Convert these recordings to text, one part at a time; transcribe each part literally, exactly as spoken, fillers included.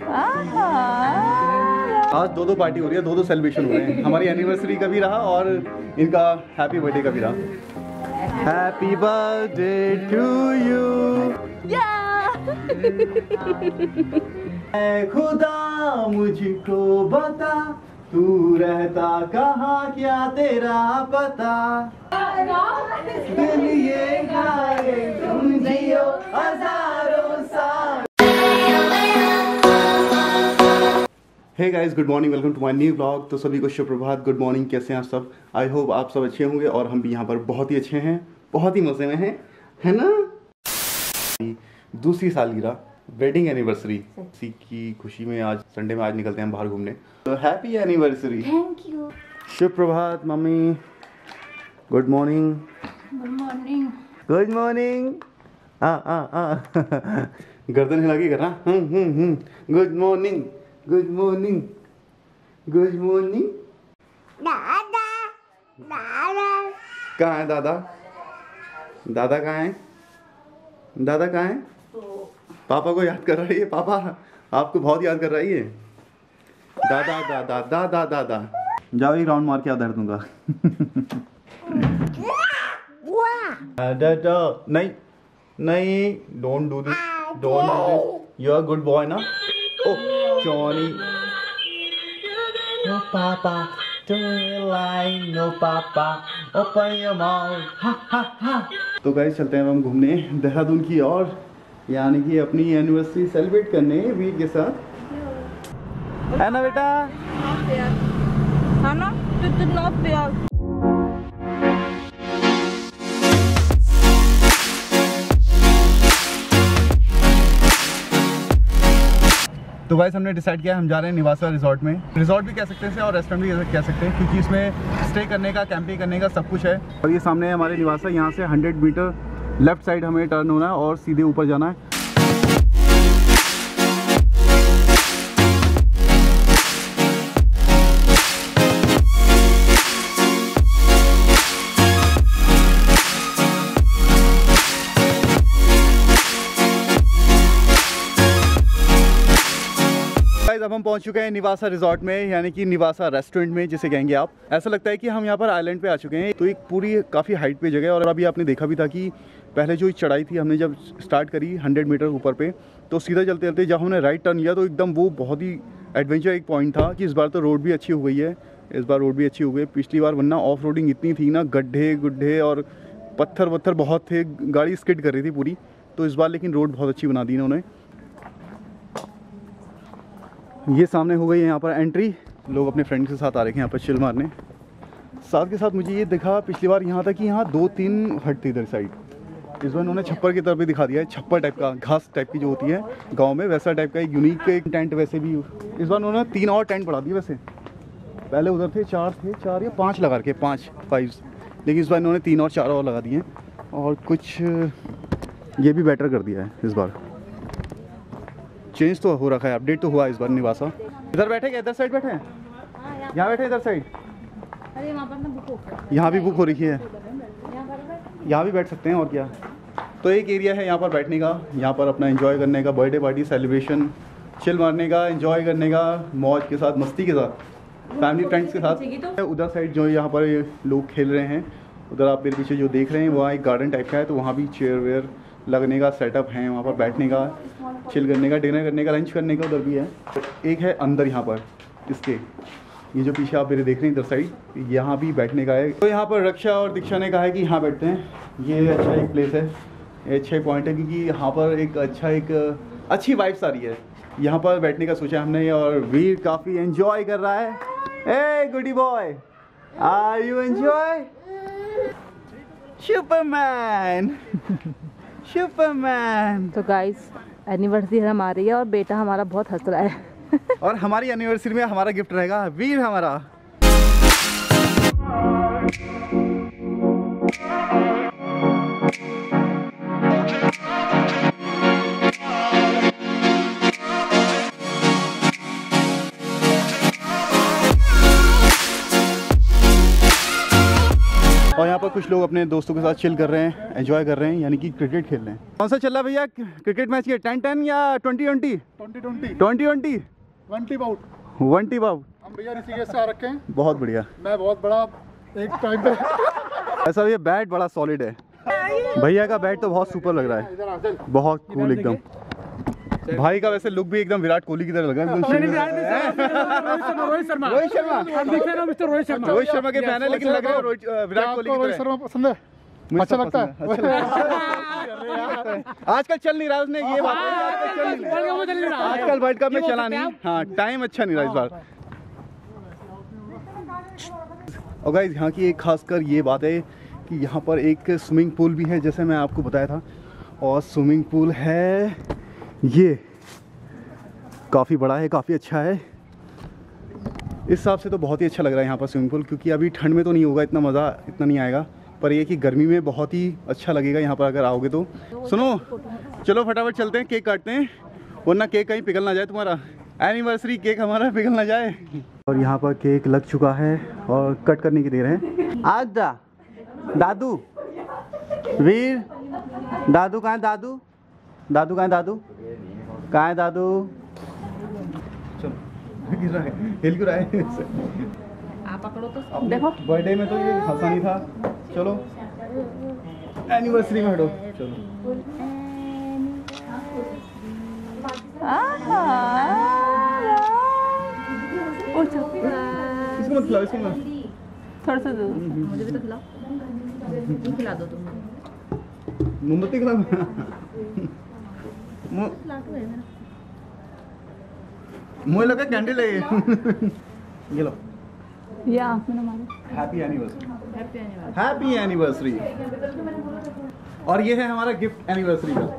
आज दो दो पार्टी हो रही है, दो दो सेलिब्रेशन हो रहे हैं। हमारी एनिवर्सरी का भी रहा और इनका हैप्पी बर्थडे का भी रहा। Happy birthday to you. खुदा मुझको बता तू रहता कहाँ, क्या तेरा पता, दिल ये गाए तुम जियो हजारों साल। Hey guys, good morning, welcome to my new blog. तो सभी को शुभ प्रभात, गुड मॉर्निंग। कैसे हैं आप सब? आई होप आप सब अच्छे होंगे और हम भी यहाँ पर बहुत ही अच्छे हैं, बहुत ही मज़े में हैं, है ना। दूसरी सालगिरह, वेडिंग एनिवर्सरी, इसी की खुशी में आज संडे में आज निकलते हैं बाहर घूमने। तो हैप्पी एनिवर्सरी। Thank you. शुभ प्रभात मम्मी। Good morning. Good morning. Good morning. आ आ आ गर्दन हिला के करना। हम्म हम्म हम्म good morning, good morning, good morning. दादा दादा कहाँ है दादा? दादा कहाँ है? दादा कहाँ है? पापा को याद कर रही है। पापा आपको बहुत याद कर रही है। दादा दादा दादा दादा। जाओ एक राउंड मार के आधा दूंगा। दादा नहीं नहीं, don't do this, don't do this. You are good boy ना? ओ जॉनी। नो पापा, don't lie, no पापा, open your mouth, हा हा हा। तो गाइस चलते हैं हम घूमने देहरादून की ओर, यानी कि अपनी एनिवर्सरी सेलिब्रेट करने वीर के साथ, है ना बेटा? है ना? कितना प्यार। तो गाइस हमने डिसाइड किया हम जा रहे हैं निवासा रिजॉर्ट में। रिजॉर्ट भी कह सकते हैं और रेस्टोरेंट भी कह सकते हैं, क्योंकि इसमें स्टे करने का, कैंपिंग करने का सब कुछ है। और ये सामने है हमारे निवासा। यहाँ से हंड्रेड मीटर लेफ्ट साइड हमें टर्न होना है और सीधे ऊपर जाना है। अब हम पहुंच चुके हैं निवासा रिजॉर्ट में, यानी कि निवासा रेस्टोरेंट में जिसे कहेंगे आप। ऐसा लगता है कि हम यहाँ पर आइलैंड पे आ चुके हैं। तो एक पूरी काफ़ी हाइट पे जगह, और अभी आपने देखा भी था कि पहले जो चढ़ाई थी हमने जब स्टार्ट करी हंड्रेड मीटर ऊपर पे, तो सीधा चलते चलते जब हमने राइट टर्न लिया तो एकदम वो बहुत ही एडवेंचर एक पॉइंट था कि इस बार तो रोड भी अच्छी हो गई है। इस बार रोड भी अच्छी हो गई। पिछली बार वरना ऑफ रोडिंग इतनी थी ना, गड्ढे गुड्ढे और पत्थर वत्थर बहुत थे, गाड़ी स्किड कर रही थी पूरी। तो इस बार लेकिन रोड बहुत अच्छी बना दी इन्होंने। ये सामने हो गई है यहाँ पर एंट्री। लोग अपने फ्रेंड के साथ आ रहे हैं यहाँ पर चिल मारने। साथ के साथ मुझे ये दिखा पिछली बार यहाँ था कि यहाँ दो तीन हट थी इधर साइड। इस बार उन्होंने छप्पर की तरफ भी दिखा दिया है। छप्पर टाइप का, घास टाइप की जो होती है गांव में, वैसा टाइप का एक यूनिक एक टेंट वैसे भी इस बार उन्होंने तीन और टेंट बढ़ा दिए। वैसे पहले उधर थे चार थे चार या पाँच लगा के, पाँच फाइव, लेकिन इस बार इन्होंने तीन और चार और लगा दिए। और कुछ ये भी बेटर कर दिया है इस बार। चेंज तो हो रखा है, अपडेट तो हुआ इस बार निवासा। इधर बैठे क्या? इधर साइड बैठे हैं? यहाँ बैठे इधर साइड? अरे वहाँ पर ना बुक हो, यहाँ भी बुक हो रही है। यहाँ भी बैठ सकते हैं और क्या। तो एक एरिया है यहाँ पर बैठने का, यहाँ पर अपना एंजॉय करने का, बर्थडे पार्टी सेलिब्रेशन, चिल मारने का, एंजॉय करने का, मौज के साथ, मस्ती के साथ, फैमिली फ्रेंड्स के साथ। उधर साइड जो यहाँ पर लोग खेल रहे हैं, उधर आप मेरे पीछे जो देख रहे हैं वहाँ एक गार्डन टाइप का है। तो वहाँ भी चेयर वेयर लगने का सेटअप है, वहाँ पर बैठने का, चिल करने का, डिनर करने का, लंच करने का उधर भी है। एक है अंदर यहाँ पर इसके, ये जो पीछे आप मेरे देख रहे हैं इधर साइड, यहाँ भी बैठने का है। तो यहाँ पर रक्षा और दीक्षा ने कहा है कि यहाँ बैठते हैं। ये अच्छा एक प्लेस है, ये अच्छा पॉइंट है, क्योंकि यहाँ पर एक अच्छा एक अच्छी वाइब्स आ रही है। यहाँ पर बैठने का सोचा हमने और वीर काफ़ी एंजॉय कर रहा है। A goodie boy, are you enjoy? Superman superman. तो गाइस एनिवर्सरी हमारी है और बेटा हमारा बहुत हंस रहा है। और हमारी एनिवर्सरी में हमारा गिफ्ट रहेगा वीर हमारा। और यहाँ पर कुछ लोग अपने दोस्तों के साथ चिल कर रहे हैं, एंजॉय कर रहे हैं, यानी कि क्रिकेट खेल रहे हैं। कौन सा चल रहा है भैया क्रिकेट मैच? ये टेन टेन या twenty twenty? Twenty twenty twenty twenty twenty bout twenty bout. हम भैया ऋषिकेश से आ रखे हैं। बहुत बढ़िया। मैं बहुत बड़ा एक टाइम पे ऐसा ये बैट बड़ा सॉलिड है। भैया का बैट तो बहुत सुपर लग रहा है, बहुत कूल एकदम। भाई का वैसे लुक भी एकदम विराट कोहली की तरह लग रहा है। रोहित शर्मा रोहित शर्मा रोहित शर्मा के फैन है, लेकिन लग रहा है विराट कोहली की तरह। रोहित शर्मा पसंद है, अच्छा लगता है। आजकल चल नहीं रहा उसने, ये बात है आजकल वर्ल्ड कप में चला नहीं। हाँ, टाइम अच्छा नहीं रहा इस बार। और गाइस यहाँ की एक खासकर ये बात है कि यहाँ पर एक स्विमिंग पूल भी है, जैसे मैं आपको बताया था। और स्विमिंग पूल है ये, काफ़ी बड़ा है, काफ़ी अच्छा है। इस हिसाब से तो बहुत ही अच्छा लग रहा है यहाँ पर स्विमिंग पूल, क्योंकि अभी ठंड में तो नहीं होगा इतना मज़ा, इतना नहीं आएगा, पर ये कि गर्मी में बहुत ही अच्छा लगेगा यहाँ पर अगर आओगे तो। सुनो, चलो फटाफट चलते हैं, केक काटते हैं, वरना केक कहीं पिघल ना जाए तुम्हारा। एनिवर्सरी केक हमारा पिघल ना जाए। और यहाँ पर केक लग चुका है और कट करने की देर है। आज दा दादू वीर, दादू कहाँ है? दादू दादू कहाँ है? दादू कहाँ है? दादू चलो, गिर रहा है, हिल क्यों रहा है? आप पकड़ो तो देखो। बर्थडे में तो ये हंसा नहीं था। चलो एनिवर्सरी में हटो। चलो इसको मत खिलाओ, इसको मत, थोड़ा सा दो मुझे भी तो खिलाओ। तुम खिला दो, तुम मोमबत्ती खिलाओ। मुझे लगा कैंडल है ये। ये लो, ये आँख में ना मारो। Happy anniversary, happy anniversary. और ये है हमारा गिफ्ट एनिवर्सरी का।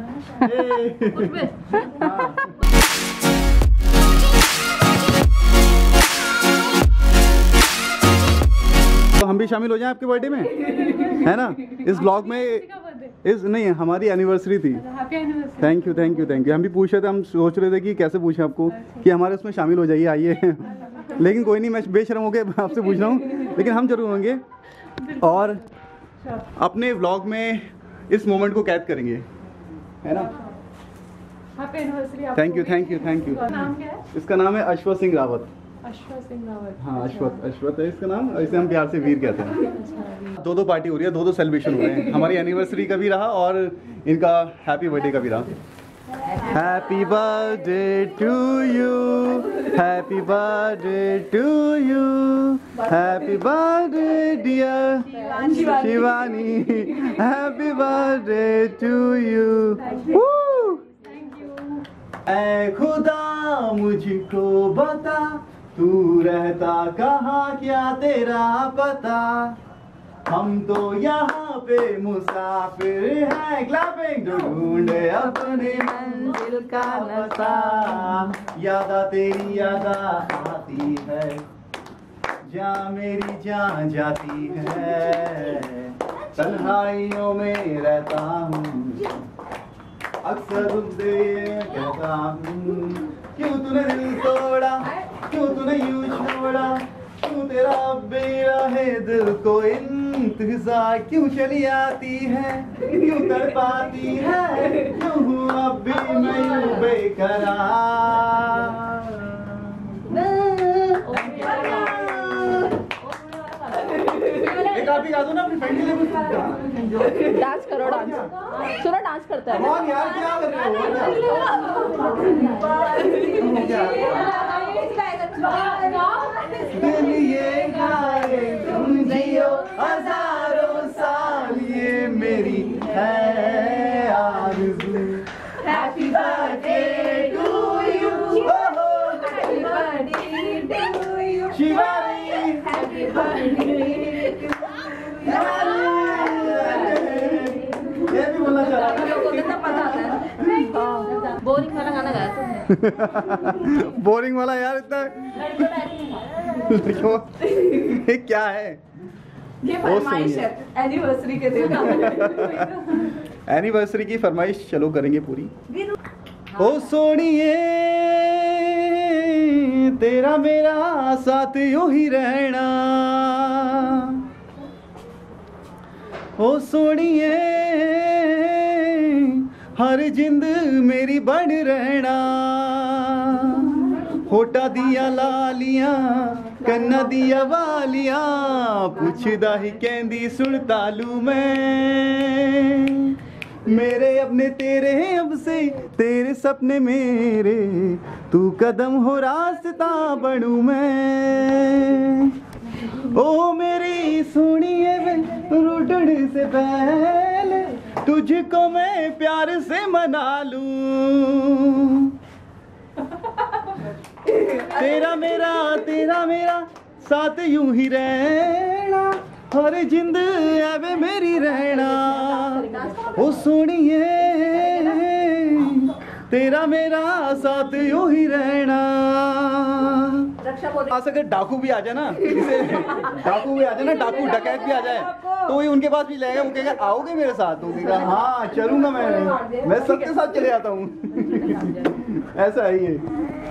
तो हम भी शामिल हो जाएं आपके बर्थडे में, है ना? इस ब्लॉग में इस नहीं, हमारी एनिवर्सरी थी। Thank you thank you thank you. हम भी पूछ रहे थे, हम सोच रहे थे कि कैसे पूछें आपको कि हमारे उसमें शामिल हो जाइए, आइए। लेकिन कोई नहीं, मैं बेशर्म हो गया आपसे पूछ रहा हूँ, लेकिन हम जरूर होंगे और अपने व्लॉग में इस मोमेंट को कैद करेंगे, है ना? Thank you thank you thank you. इसका नाम है अश्वत सिंह रावत। अश्वत सिंह रावत। हाँ, अश्वत अश्वत है इसका नाम, इसे हम प्यार से वीर कहते हैं। दो दो पार्टी हो रही है, दो दो सेलिब्रेशन हो रहे हैं। हमारी एनिवर्सरी का भी रहा और इनका हैप्पी बर्थडे का भी रहा। Happy birthday to you, happy birthday to you, happy birthday dear Shivani, happy birthday to you. ऐ खुदा मुझको बता, तू रहता कहाँ, क्या तेरा पता, हम तो यहाँ पे मुसाफिर हैं। क्लैपिंग, ढूंढे अपनी मंजिल का रास्ता, यादा तेरी यादा आती है, जहाँ मेरी जान जाती है, तन्हाइयों में रहता हूँ, अक्सर तुझसे ये कहता हूँ, क्यों तूने दिल तोड़ा, क्यों तूने यूं छोड़ा, क्यों तेरा बेराहे दिल को इंतज़ार, क्यों चली आती है, क्यों तड़पाती है, क्यों हूँ अब भी मैं यूं बेकरार। एक आप ही गा दो ना अपनी फ्रेंड के लिए। डांस करो, डांस सुनो, डांस करता है। कौन यार, क्या कर रहे हो? दिल ये गाए तुम जियो हजारों साल, ये मेरी है आरज़ू। Happy birthday to you, happy birthday to you Shivani, happy birthday to ये भी बोलना चाह रहा था। कितना पता है। बोरिंग वाला गाना गाया तुमने। बोरिंग वाला यार, इतना क्या है? ये फरमाइश है एनिवर्सरी के दिन। एनिवर्सरी की फरमाइश चलो करेंगे पूरी। ओ सोनिए तेरा मेरा साथ यूं ही रहना, ओ सोनिए हर जिंद मेरी बन रहना होटा दिया लालियां कन्ना दिया वालियां पुछदा ही कहंदी सुन तालू मैं मेरे अपने तेरे अब से तेरे सपने मेरे तू कदम हो रास्ता बनूं मैं ओ मेरी सोनिए रूठने से पहले तुझको मैं प्यार से मना लूं तेरा मेरा तेरा मेरा साथ यूं ही रहना हर जिंद एवे मेरी रहना ओ सोनिए तेरा मेरा साथ यूं ही रहना। आज अगर डाकू भी आ जाए ना, डाकू भी आ जाए ना, डाकू डकैत भी आ जाए तो ये उनके पास भी जाएगा, वो कहेगा आओगे मेरे साथ, तो कहेगा हाँ चलूंगा मैं मैं सबके साथ चले जाता हूँ। ऐसा है ये।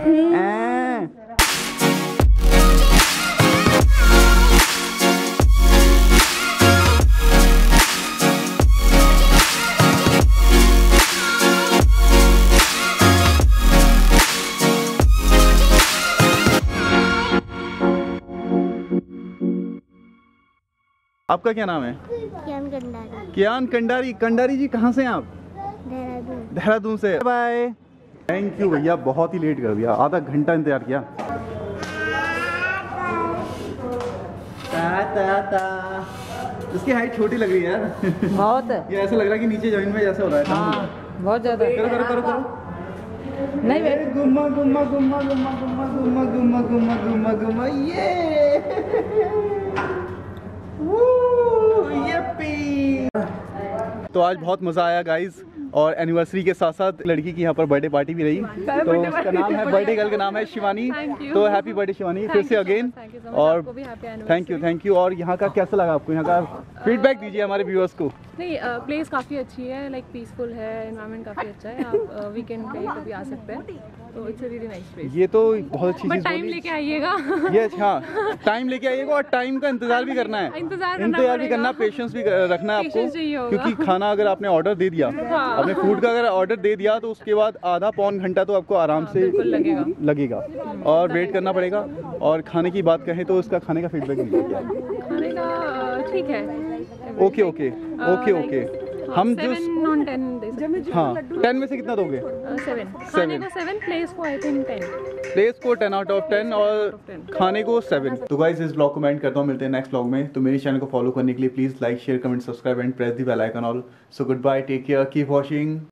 आपका क्या नाम है? कियान कंडारी। कियान कंडारी। कंडारी जी कहाँ से हैं आप? देहरादून। देहरादून से। बाय। थैंक यू भैया, बहुत ही लेट कर दिया, आधा घंटा इंतजार किया। ता, ता, ता। इसकी हाइट छोटी लग रही है यार। बहुत ये ऐसा लग रहा है कि नीचे जमीन में जैसा हो रहा है। हाँ, बहुत ज्यादा। करो करो करो करो। नहीं बे गुम्मा गुम्मा गुम्मा गुम्मा गुम्मा गुम्मा गुम्मा गुम्मा गुम्मा गुम्मा ये तो आज बहुत मज़ा आया गाइज, और एनिवर्सरी के साथ साथ लड़की की यहाँ पर बर्थडे पार्टी भी रही। तो उसका नाम है, बर्थडे गर्ल का नाम है शिवानी। तो हैप्पी बर्थडे शिवानी फिर से अगेन, और थैंक यू थैंक यू। और यहाँ का कैसा लगा आपको? यहाँ का फीडबैक दीजिए हमारे व्यूअर्स को। नहीं, प्लेस काफ़ी अच्छी है, लाइक पीसफुल है, एनवायरनमेंट काफ़ी अच्छा है। आप वीकेंड पे कभी आ सकते हैं, तो it's a really nice place. ये तो बहुत अच्छी चीज़ टाइम लेके आइएगा। ये हाँ, टाइम लेके आइएगा, और टाइम का इंतजार भी करना है, इंतजार इंतजार भी करना, पेशेंस भी रखना है आपको, क्योंकि खाना अगर आपने ऑर्डर दे दिया, हाँ। अपने फूड का अगर ऑर्डर दे दिया, तो उसके बाद आधा पौन घंटा तो आपको आराम हाँ, से लगेगा लगेगा और वेट करना पड़ेगा। और खाने की बात कहें तो उसका खाने का फीडबैक मिल गया। खाने का ठीक है, ओके ओके ओके ओके। हम जो हाँ टेन में से कितना दोगे? सेवन। खाने को सेवन, प्लेस को आई थिंक टेन। प्लेस को टेन आउट ऑफ टेन और खाने को सेवन। तो गाइस इस ब्लॉग को कमेंट करता हूँ, मिलते हैं नेक्स्ट ब्लॉग में। तो मेरे चैनल को फॉलो करने के लिए please like share comment subscribe and press the bell icon all. So good bye, take care, keep watching.